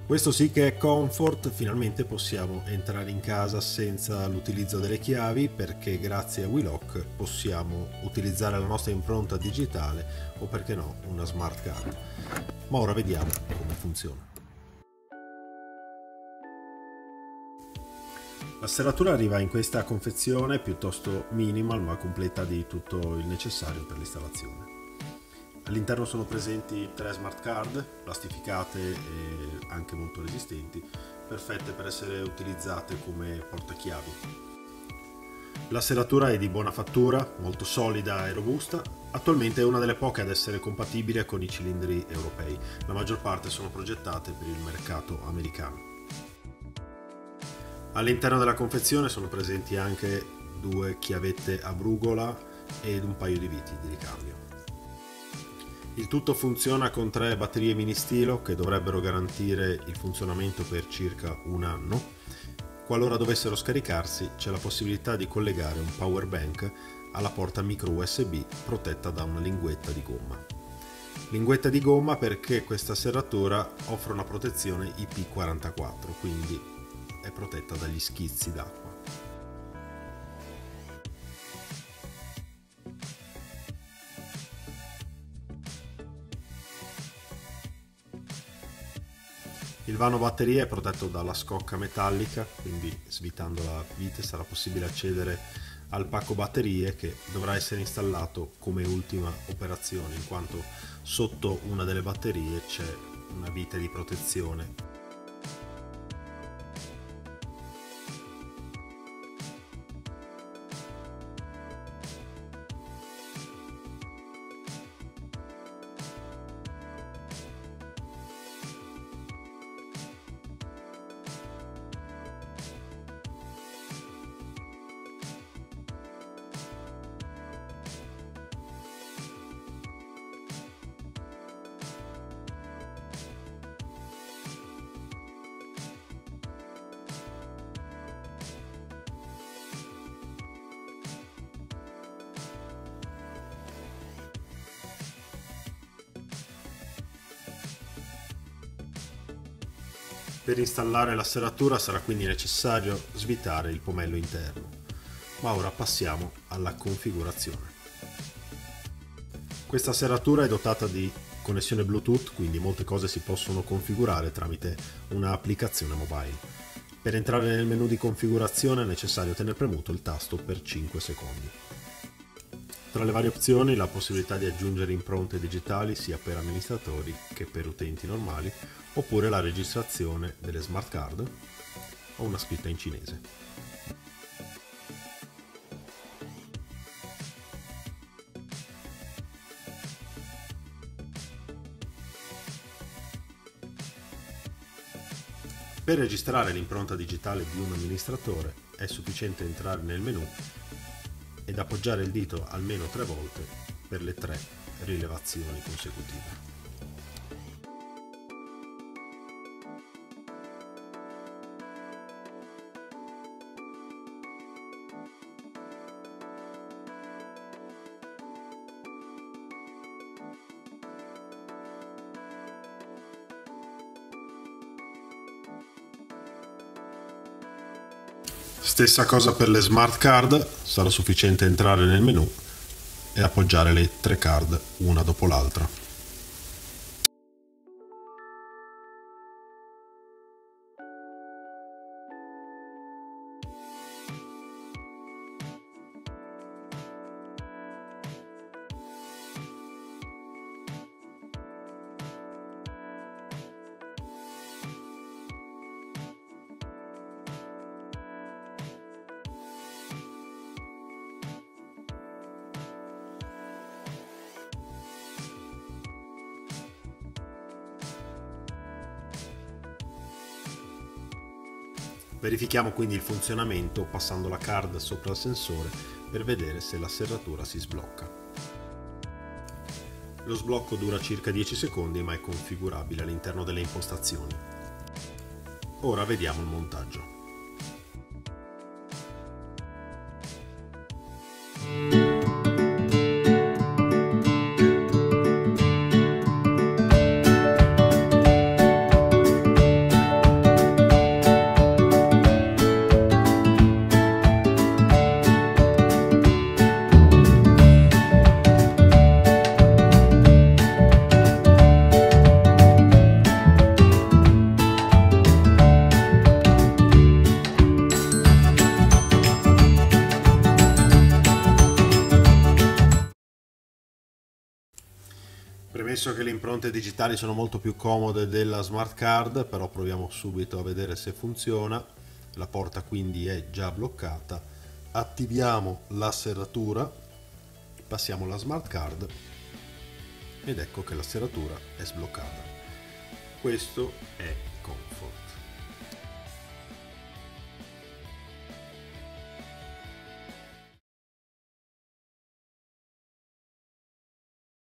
Questo sì che è comfort, finalmente possiamo entrare in casa senza l'utilizzo delle chiavi perché grazie a WeLock possiamo utilizzare la nostra impronta digitale o perché no una smart card. Ma ora vediamo come funziona. La serratura arriva in questa confezione piuttosto minimal ma completa di tutto il necessario per l'installazione. All'interno sono presenti 3 smart card, plastificate e anche molto resistenti, perfette per essere utilizzate come portachiavi. La serratura è di buona fattura, molto solida e robusta, attualmente è una delle poche ad essere compatibile con i cilindri europei, la maggior parte sono progettate per il mercato americano. All'interno della confezione sono presenti anche 2 chiavette a brugola ed un paio di viti di ricambio. Il tutto funziona con 3 batterie mini stilo che dovrebbero garantire il funzionamento per circa un anno. Qualora dovessero scaricarsi, c'è la possibilità di collegare un power bank alla porta micro USB protetta da una linguetta di gomma. Linguetta di gomma perché questa serratura offre una protezione IP44, quindi è protetta dagli schizzi d'acqua. Il vano batteria è protetto dalla scocca metallica, quindi svitando la vite sarà possibile accedere al pacco batterie che dovrà essere installato come ultima operazione, in quanto sotto una delle batterie c'è una vite di protezione. Per installare la serratura sarà quindi necessario svitare il pomello interno, ma ora passiamo alla configurazione. Questa serratura è dotata di connessione Bluetooth, quindi molte cose si possono configurare tramite un'applicazione mobile. Per entrare nel menu di configurazione è necessario tenere premuto il tasto per 5 secondi. Tra le varie opzioni la possibilità di aggiungere impronte digitali sia per amministratori che per utenti normali, oppure la registrazione delle smart card o una scritta in cinese. Per registrare l'impronta digitale di un amministratore è sufficiente entrare nel menu ed appoggiare il dito almeno 3 volte per le 3 rilevazioni consecutive. Stessa cosa per le smart card, sarà sufficiente entrare nel menu e appoggiare le 3 card una dopo l'altra. Verifichiamo quindi il funzionamento passando la card sopra il sensore per vedere se la serratura si sblocca. Lo sblocco dura circa 10 secondi ma è configurabile all'interno delle impostazioni. Ora vediamo il montaggio. Premesso che le impronte digitali sono molto più comode della smart card, però proviamo subito a vedere se funziona. La porta quindi è già bloccata. Attiviamo la serratura, passiamo la smart card ed ecco che la serratura è sbloccata. Questo è Comfort.